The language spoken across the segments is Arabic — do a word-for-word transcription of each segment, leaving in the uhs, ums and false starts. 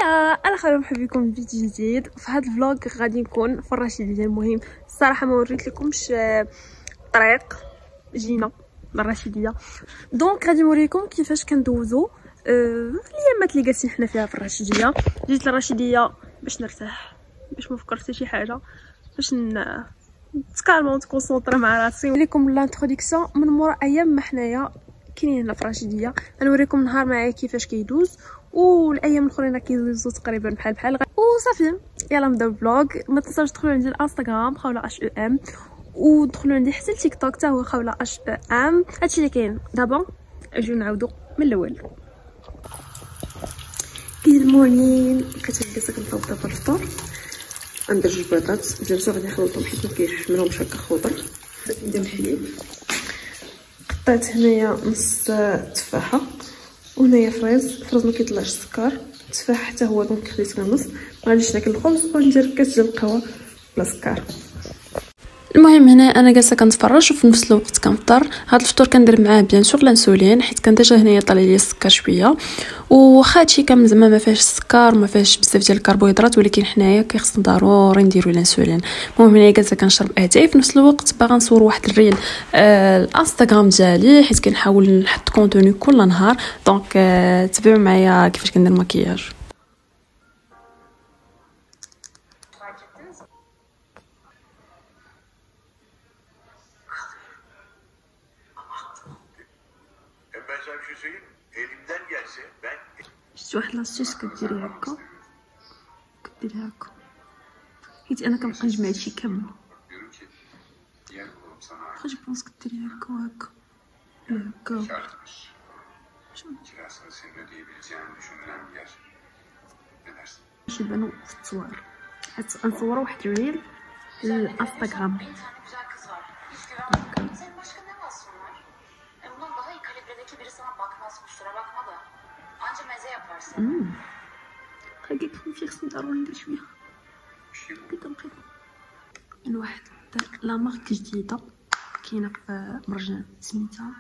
انا خير مرحبا بكم في فيديو جديد. في هذا الفلوغ غادي نكون في الرشيديه. المهم الصراحه ما وريت لكمش الطريق، جينا للرشيديه دونك غادي نوريكم كيفاش كندوزو أه الايامات اللي جالسين حنا فيها في الرشيديه. جيت للرشيديه باش نرتاح، باش ما نفكر حتى شي حاجه، باش نتكالما ونتكونسونطرا مع راسي. لكم لانتروداكسيون من مورا ايام ما حنايا كاينين هنا في الرشيديه. غنوريكم نهار معايا كيفاش كيدوز، والايام الاخرين كيدوزو تقريبا بحال بحال وصافي. يلا نبداو الفلوغ. ما تنساوش تدخلوا عندي الانستغرام خوله اش او ام، ودخلوا عندي حتى التيك توك حتى هو خوله اش او ام. هادشي اللي كاين دابا. اجيو نعاودو من الاول. جود مورنين، كتجلس كنفوق دابا الفطور. ندير جوج بيضات جالسه غادي نخلطهم حيت مكاينش منهمش هكا خضر. ندير الحليب، قطعت هنايا نص تفاحه، وهنايا فريز. فريز ما كيطلعش السكر، التفاح حتى هو دونك خديت النص. ما غاديش ناكل الخبز وندير كاس ديال القهوه بلا سكر. المهم هنا انا جالسه كنتفرج وفي نفس الوقت كنفطر. هذا الفطور كندير معاه بيان سور لانسولين حيت كان ديجا هنايا طالع لي السكر شويه، وخا هادشي كامل زعما ما فيهش السكر وما فيهش بزاف ديال الكربوهيدرات، ولكن حنايا كيخصنا ضروري نديرو الانسولين. المهم هنا جالسه كنشرب اتاي في نفس الوقت باغا نصور واحد الريل آه الانستغرام ديالي حيت كنحاول نحط كونتوني كل نهار. دونك آه تبعوا معايا كيفاش كندير مكياج. شفت واحد لاصيص كديري هكا، كديري هكا حيت انا كنبقى نجمع هادشي كامل. واخا جوبونس كديري هكا وهكا هكا. باش يبانو في التصوير، حيت غنصورو واحد الريل للانستغرام. امم خليك خفيف، خصني ضروري ندير شويه كتنقي من واحد لا مارك جديده كاينه في مرجان سميتها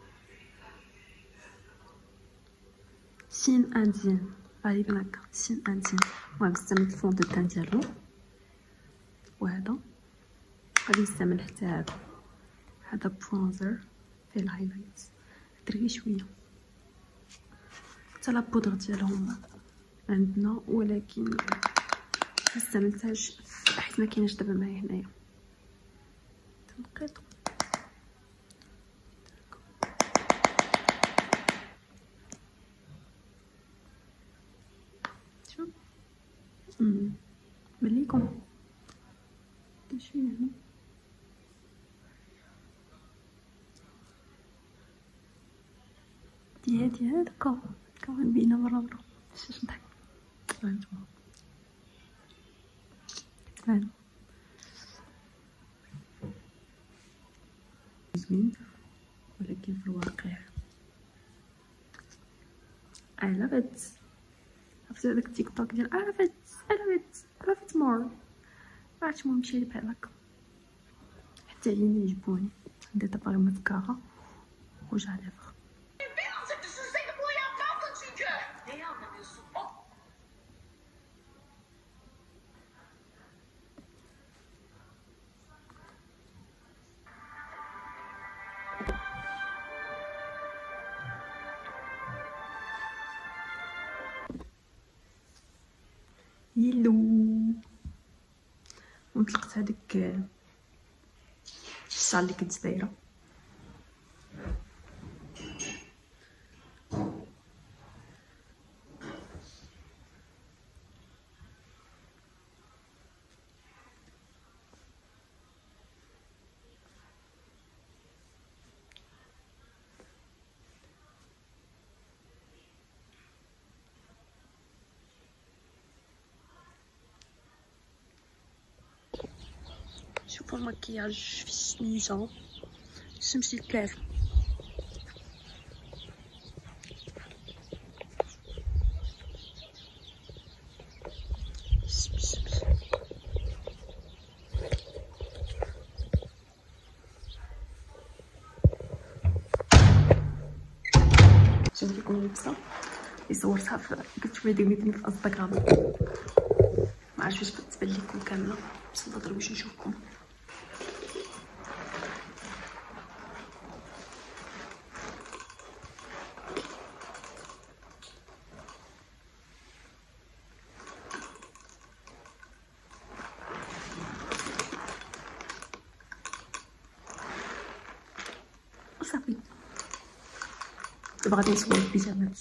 سين اندين، غالبا هكا سين اندين. المهم نستعمل الفون دو تان ديالو، وهذا غادي نستعمل حتى هذا. هذا برونزر فيه الهايلايت، دري شويه. حتى لا بودر ديالهم عندنا، ولكن ما استعملتهاش حيت ما كايناش دابا معايا هنايا. تنقيط شوف امم بليكم شويه هنا. دي هادي هادكا كمان بينا برا برا باش نضحك. هانتوما كتبان زوين، ولكن في الواقع I love it. عرفت هذاك التيك توك ديال I love it I love it I love it more. عرفت المهم شي بحال هكا. حتى عيني يجبوني. ندير دابا غير مسكارا وجع ليفغ. يلو ونطلقت هذيك الشال اللي كنت دايره. شوفوا المكياج في السميجه باش نمشي للبلاصه. شوفوا لكم اللبسه اللي صورتها في كتشوفي ديرني في انستغرام. ما عرفتش واش كتبان لكم كامله، بس نقدر باش نشوفكم. صافي دابا غادي نصور البيجامات.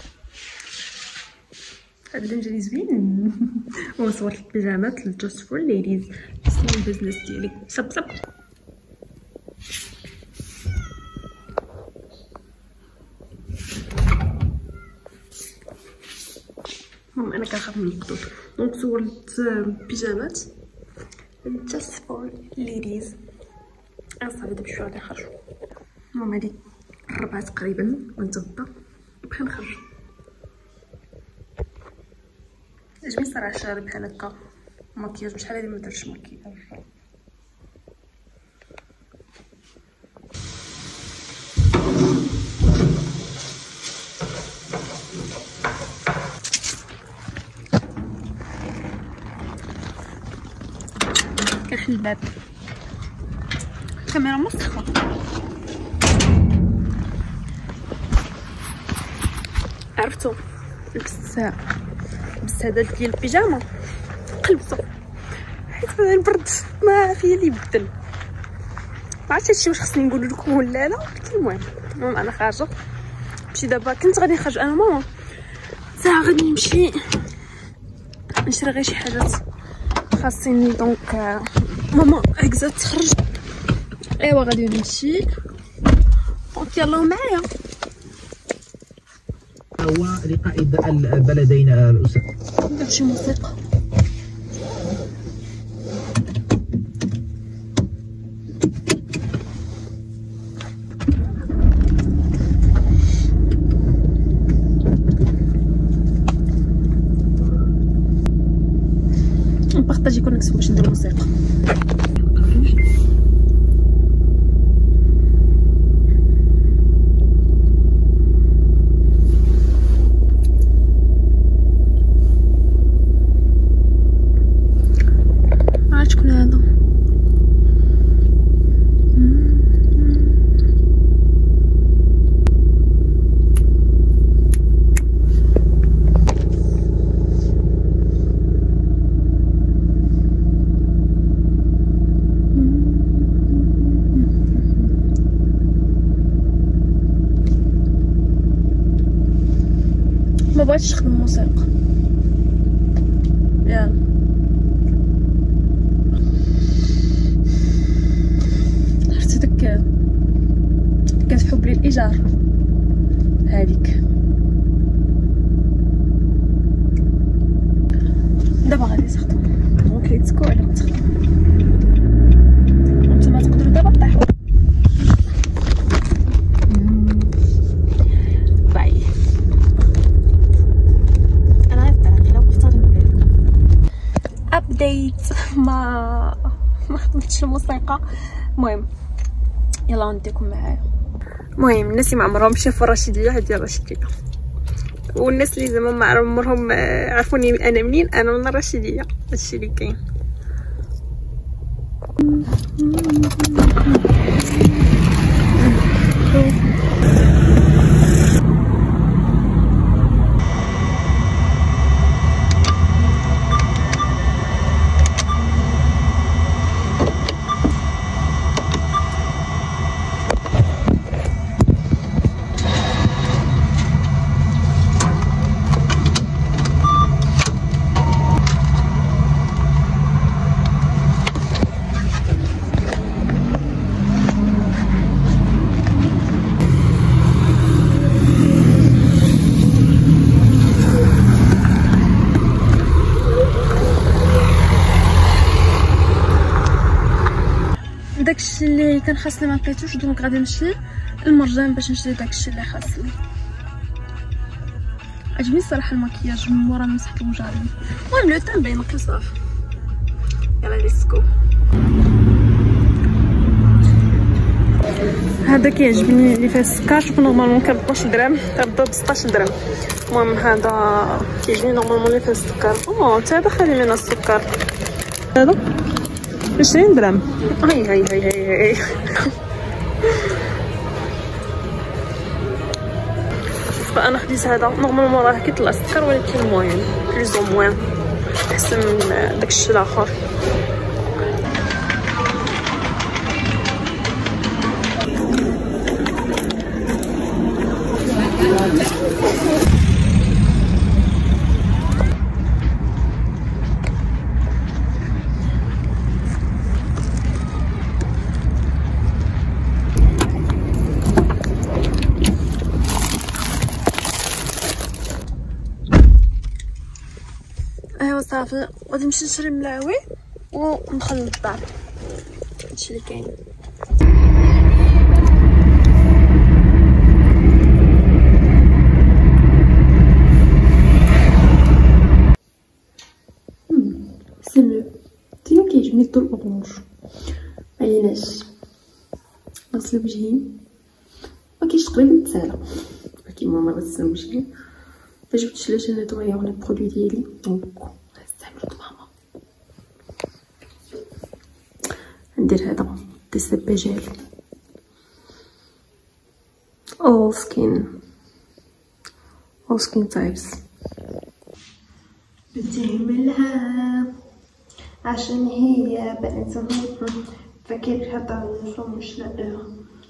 هذا اللي جالي زوين. ونصور البيجامات جاست فور ليديز، سمول بيزنس ديالي. صب صب المهم انا كنخاف من الخطوط، دونك صورت بيجامات جاست فور ليديز. صافي دابا شويه غادي نخرجو. المهم هادي الربعة تقريبا ونتغدى بغي نخرج. عجبني صراحه شعري بحال هكا مكياج، بشحال هادي ما درتش مكياج. كنحل الباب، الكاميرا مسخه. عرفتو لبست لبست هذا ديال البيجاما قلبته حيت بدا البرد ما فيا اللي يبدل. ما عرفتش هادشي واش خصني نقول لكم ولا لا، ولكن المهم المهم انا خارجه. مشي دابا كنت غادي نخرج انا ماما ساعه، غادي نمشي نشري غير شي حاجات خاصيني. دونك ماما هكذا تخرج، ايوا غادي نمشي. دونك يلاه معايا. هو لقاء البلدين الأستاذ. ندير شي موسيقى. نبارطاجي كونيكسيون باش ندير موسيقى. شكون هذا؟ ما بغيتش نخدم موسيقى. يلا داك كتحب لي الايجار هذيك. دابا غادي تخدم، دونك ليتسكو على ما تخدم. نتوما تقدروا دابا طيحوا. باي انا غير الطريق الا بغيت غادي نقول لكم ابديت. ما ما خدمتش الموسيقى. المهم يلا نديكم معايا. المهم الناس اللي ما عمرهم شافوا الرشيديه، هادي الرشيديه. والناس اللي زعما ما عمرهم عرفوني انا منين، انا من الرشيديه. هادشي اللي كاين. داكشي اللي كان خاصني ما لقيتوش، دونك غادي نمشي للمرجان باش نشري داكشي اللي خاصني. عجبني الصراحه المكياج من مورا مسحت المجارين. المهم لو تان باين نقي صافي. يلا ليتس جو. هذا كيعجبني اللي فيه السكر. شوف نورمالمون كان ب اثناش درهم، غنبدا ب ستطاش درهم. المهم هذا كيعجبني نورمالمون اللي فيه السكر. او حتى هذا خالي من السكر. هذا عشرين درهم. هاي هاي هاي هاي, هاي. فانا خديت هذا نورمالمون راه كيطلع السكر ولكن المهم بلوز او موان احسن من داكشي الاخر. ايوا صافي غادي نمشي نشري ملاوي وندخل للدار. هادشي اللي كاين. سي ميو ديما كيعجبني الضو الاورانج. علاش نغسل وجهي ما كاينش تقريبا تسالى، ولكن ماما غتسال وجهي فجبت شلاش نيطويور لي برودوي ديالي دونك غنستعملو ماما. ندير هذا ديسابا جيل all skin all skin types. بتعملها عشان هي بنت فكيف هذا النظام مش لاقيها.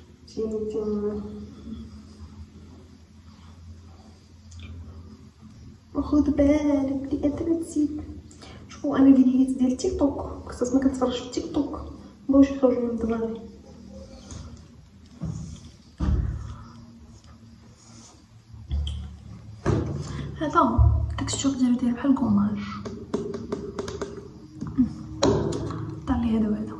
وخذ بالك لأنت تسيب. شوفوا انا فيديوهات ديال تيك توك كنت ما كنتفرجش في تيك توك باش يخرجوا من دماغي. هذا التكستور ديالو داير بحال كوماج. طلع لي هذا وهذا.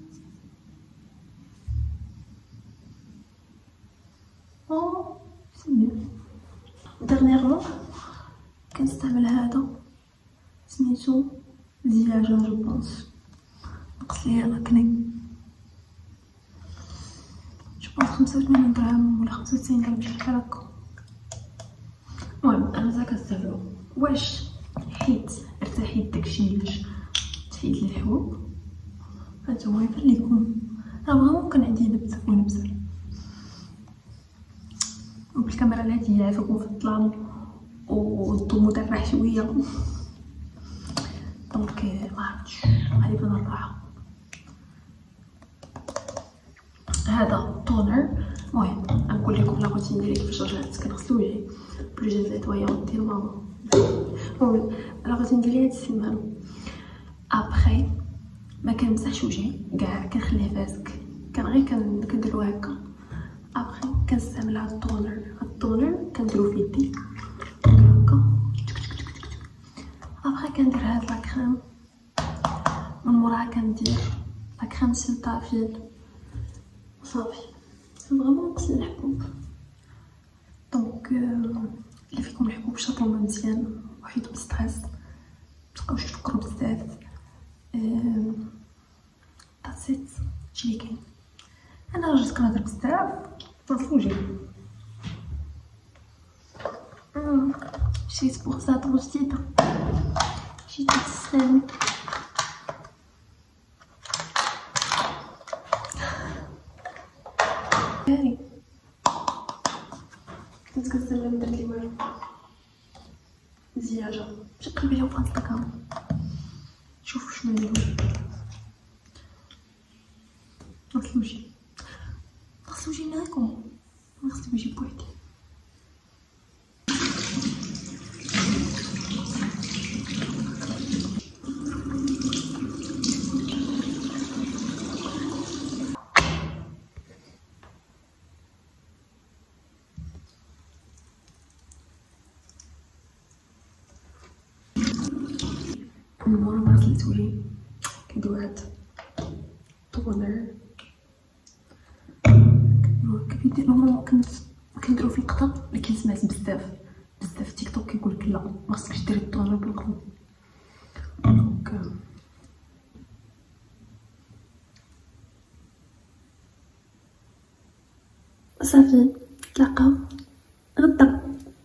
او سميو ديرنييرمون كنستعمل هذا سميتو دياجا جو بونس. نقص ليا لاكني جو بونس خمسة وثمانين درهم ولا خمسة وتسعين درهم شي حاجه هكا. المهم انا مازال كنستعملو. واش حيت ارتحيت داكشي علاش تفيت لي الحبوب هانتوما يبان ليكم راه فريمون كان عندي نبت ونبزر بالكاميرا العاديه عافاكم في الظلام والضو مدرح شويه دونك معرفتش غالبا الراحه. هذا تونر. المهم نقول لكم لا روتين ديالي كيفاش رجعت كنغسل وجهي بلوجيل نيطويون ديال ماما. المهم لا روتين ديالي هاد السيمانه ابخي ما كنمسحش وجهي كاع كنخليه فاسك كان غير كنديرو هكا. ابخي كنستعمل هاد التونر. هاد التونر كنديرو في يدي هكا. ابخي كندير هاد لاكريم من موراها كندير لاكريم سيلتافيل صافي. فريمون نغسل الحبوب. دونك اللي فيكم الحبوب شربوهم مزيان وحيدوا الستريس متبقاوش تفكروا بزاف. داتسيت هادشي اللي كاين. انا رجعت كنهضر بزاف نغسل وجهي. مشيت بوغ ساطو جديده جيت تسلم. هاني كنت كنستنى درت لي والو دياجا مشيت نقلب عليهم في انستغرام شوفوا شنو نديرو. نغسل وجهي نغسل وجهي معاكم نغسل وجهي بوحدي. من مورا ما غسلت وجهي كندير هاد التونر كندير نورمالمون كنديرو في القطا. ولكن سمعت بزاف بزاف تيك توك كيقولك لا ما خصكش ديري التونر بالقطا. دونك صافي نتلاقاو غدا.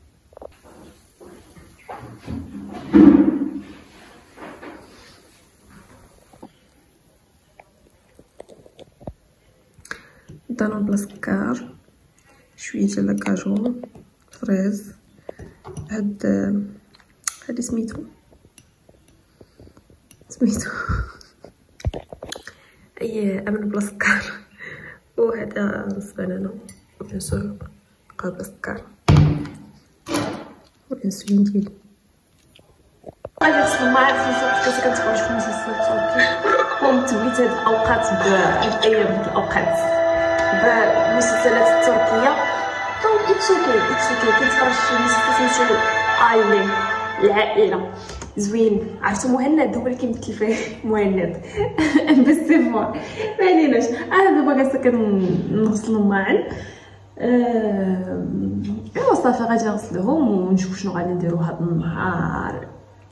دانون بلا سكر، شويه ديال لاكاجو، فريز، هاد هادي سميتو سميتو اي امن بلا سكر، وهذا نص بنانه بيان سور بقى بلا سكر، والانسولين ديالي. غادي نسمع معاك في كنت كنتفرج في مسلسل تركي، ومتبيت هاد الاوقات بهاد الايام هاد الاوقات بالمسلسلات التركيه. دونك اتس اوكي اتس اوكي كنتفرج في مسلسل سميتو عائلة العائله، زوين. عرفتو مهند هو اللي كيمثل فيه مهند بس سيفوا ما عليناش. انا دابا جالسه كنغسل الماعن، ايوا صافي غادي نغسلهم ونشوف شنو غادي نديرو هاد النهار.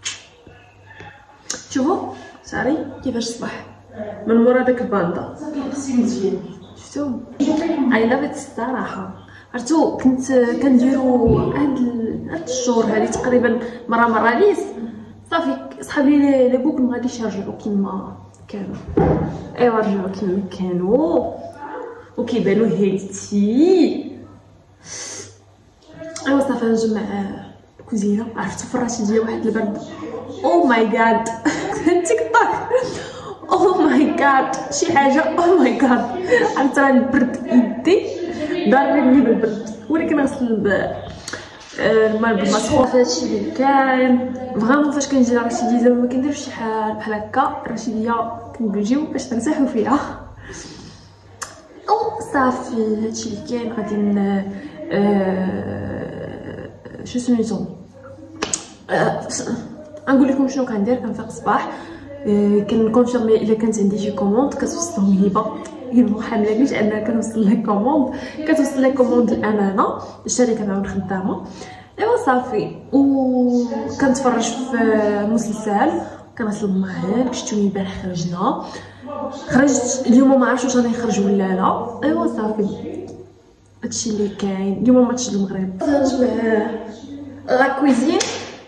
شوفوا صاري كيفاش صباح من مورا داك الباندا، غسلتي مزيان شفتو. اي لافيت الصراحه. عرفتو كنت كنديرو هاد هاد الشهور هادي تقريبا مره مره ليس صافي صحابي لي بوك ما غاديش يرجعوا كيما كانوا. ايوا رجعوا كيما كانوا وكيبانوا هيلتي. ايوا صافي نجمع الكوزينه. عرفتو فراشي ديال واحد البرد، او ماي جاد تيك توك، او ماي جاد شي حاجه، او ماي جاد. عرفت راه البرد يدي ضاربني بالبرد، ولكن غسل الماء بالمسحوق. هادشي اللي كاين فريمون. فاش كنجي لرشيديه زعما ما كنديرش شي حال بحال هكا، الرشيديه كنجيو باش نرتاحو فيها. او صافي هادشي اللي كاين. غادي ن أه... شو سميتو أه... نقول لكم شنو كندير. كنفيق الصباح، أه... كنكونفيرمي الا كانت عندي شي كوموند كتوصلهم هبه هبه حاملانيش انها كنوصل لها كوموند، كتوصل لها كوموند الامانه الشركه معاون خدامه. ايوا صافي. وكنتفرج في مسلسل، كنغسل الماعن. شفتوني البارح خرجنا خرجت اليوم، ما عرفتش واش غادي نخرج ولا لا. ايوا صافي هادشي اللي كاين اليوم. ماتش المغرب نجمع لا كويزين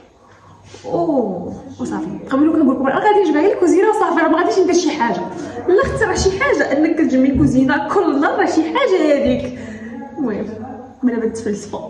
او وصافي. قبل كنقول لكم غادي نجمع غير الكوزينه وصافي، راه ما غاديش ندير شي حاجه. لا اختي راه شي حاجه انك كتجمعي الكوزينه كل نهار، راه شي حاجه هذيك. المهم من بعد تفلسفوا.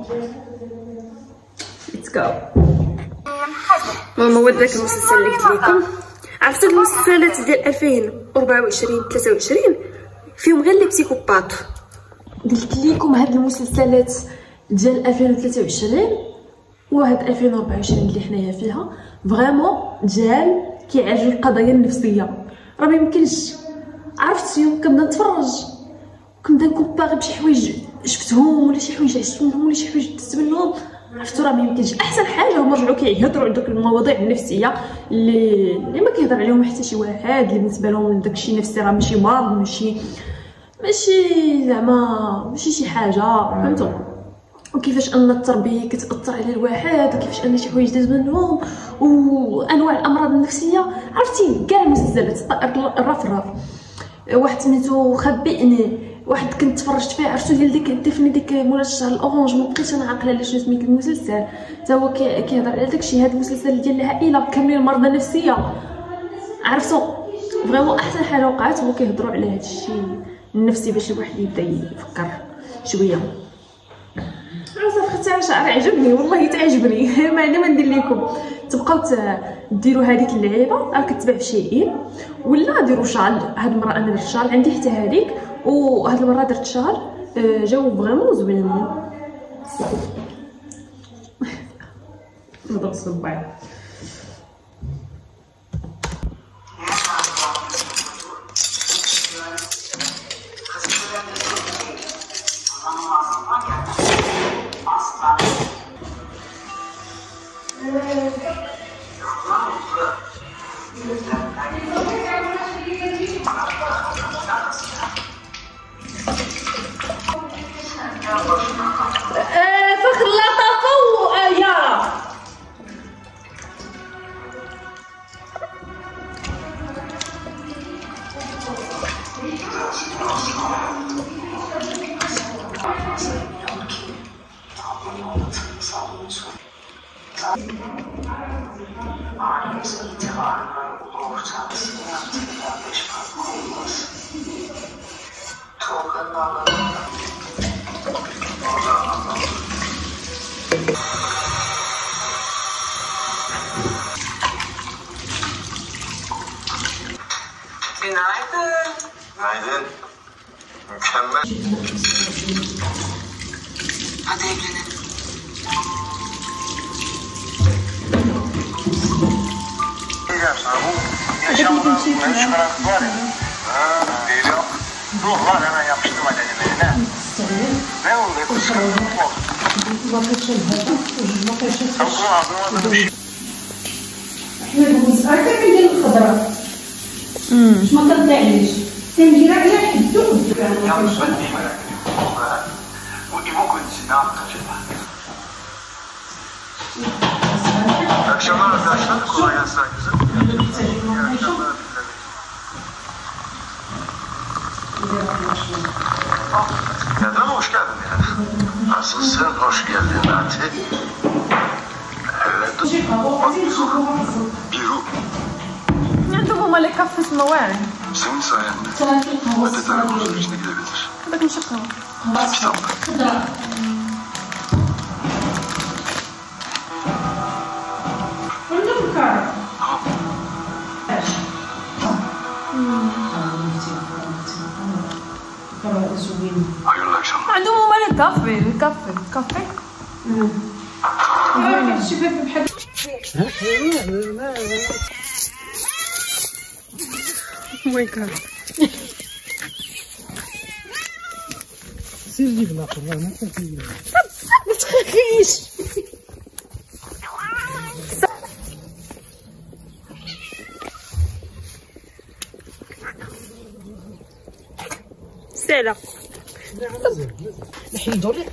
ليتس جو. ماما هو داك المسلسل اللي قلت لكم. عرفتوا المسلسلات ديال ألفين وأربعة وعشرين ثلاثة وعشرين فيهم غير لي بسيكوبات. قلت لكم هاد المسلسلات ديال ألفين وثلاثة وعشرين وهاد ألفين وأربعة وعشرين اللي حنايا فيها فريمون ديال كيعالجوا القضايا النفسيه. راه ما يمكنش. عرفتي كنبدا نتفرج كنبدا نكومباري بشي حوايج شفتهم ولا شي حوايج عشت منهم ولا شي حوايج دزت منهم. عرفتوا راه ما يمكنش. احسن حاجه هما رجعوا كيهضروا على دوك المواضيع النفسيه اللي اللي ما كيهضر عليهم حتى شي واحد، اللي بالنسبه لهم داكشي نفسي راه ماشي مرض، ماشي ماشي زعما ماشي شي حاجه. فهمتوا؟ وكيفاش ان التربيه كتاثر على الواحد، وكيفاش ان شي حوايج داز منهم، وانواع الامراض النفسيه. عرفتي كاع المسلسلات الراف الراف. واحد سميتو خبئني، واحد كنت تفرجت فيه عرفتو ديال ديك ديفني ديك مولا الشهر الاورانج، ما بقيتش انا عاقله على شنو سميت المسلسل. حتى هو كيهضر على داكشي. هذا المسلسل ديال العائله كاملين مرضى نفسيه. عرفتو فريمون احسن حاجه وقعت هو كيهضروا على هذا الشيء النفسي باش الواحد يبدا يفكر شويه. صافي حتى انا شعري عجبني والله تعجبني. ما عندي ما ندير لكم. تبقاو ديروا هذيك اللعيبه راه كتباع في شيئين، ولا ديروا شال. هاد المره انا درت شال عندي حتى هذيك، وهاد المره درت شال جاو فريمون زوينين. نضغط صباعي. فخر لطافة ويارا Günaydın. Mükemmel. Hadi evlenelim. Diyeceğim sana bu yaşamdan çıkaran var ya. Ha, değil yok. Ruh var hemen yapıştırma dedim eline. Ne oldu? Kıskançlık mı oldu? Sen bunu aldırmadın bir şey. أكثر من ديال الخضرة باش ما تضيعليش تنجي راه لا حدو Yalnız ben neyi merak ediyorum? Bu İbo kocası ne yaptı acaba? İyi akşamlar arkadaşlar. Kolay gelsin herkese. İyi akşamlar. Neden hoş geldin ya? Nasılsın? Hoş geldin Nati. Evet. Biru. انتم هما اللي كفوا المواعن Senin sayende. Mete telefonun içine girebilir. هذاك مشقه Kitaplar. عندهم كار Hayırlı akşamlar. عندهم هما الكافي الكافي الكافي الشباب بحال ماي جاد سير جيب الاخر ما تخافيش. ما تخافيش سهلة نحيدو لك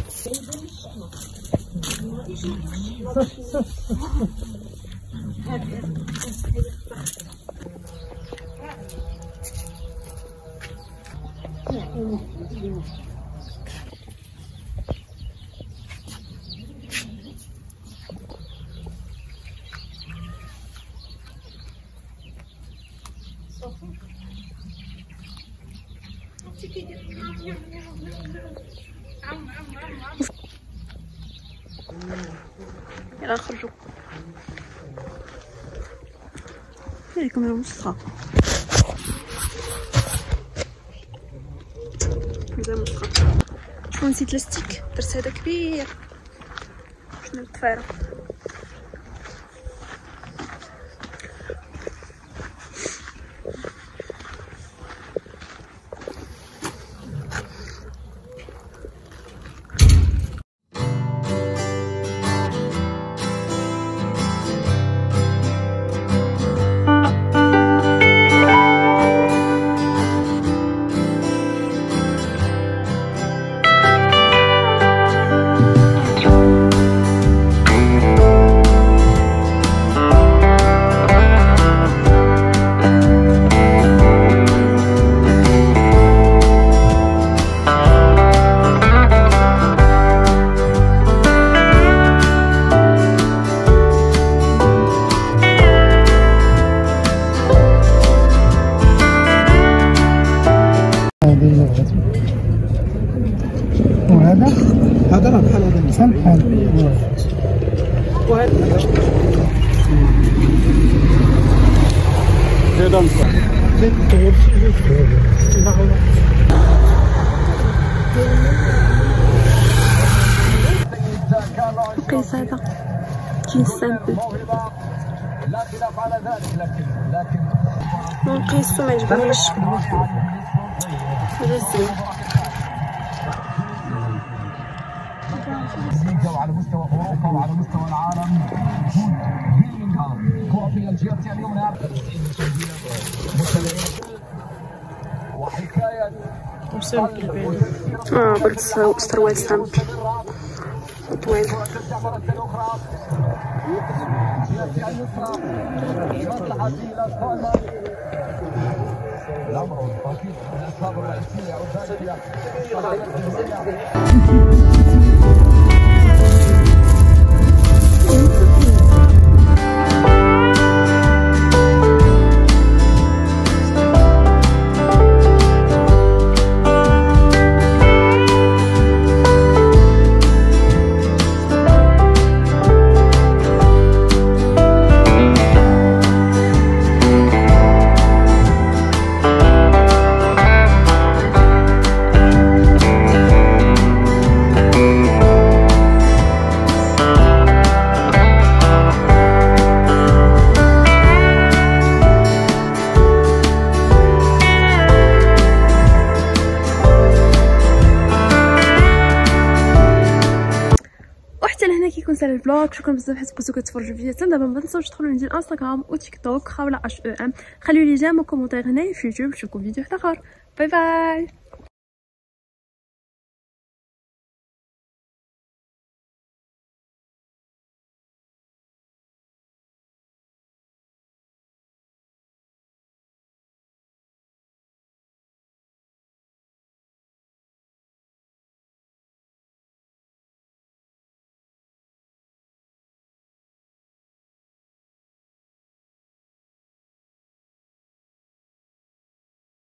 يلا نخرجوا فيكم يا مسخة زي مسخة. شوفوا نسيت لاستيك درت هذا كبير شنو الطفيرة. وهذا هذا راه بحال هذا بحال بحال قيس هذا كي سامبل نقيسو ما عجبنيش هذا زين. على مستوى اوروبا وعلى مستوى العالم كرة في الجهة اليمنى وحكاية اه برد ستروال سامبل طويل. الأمر الأكيد من الأسباب الرئيسية تنسى الفلوق. شكرا بزاف حيت بقيتو كتفرجوا فيا حتى دابا. ما تنساوش تدخلوا عندي الانستغرام وتيك توك خاوله اش او ام. خليو لي جيم وكومونتير هنا في يوتيوب. نشوفكم فيديو واحد اخر. باي باي.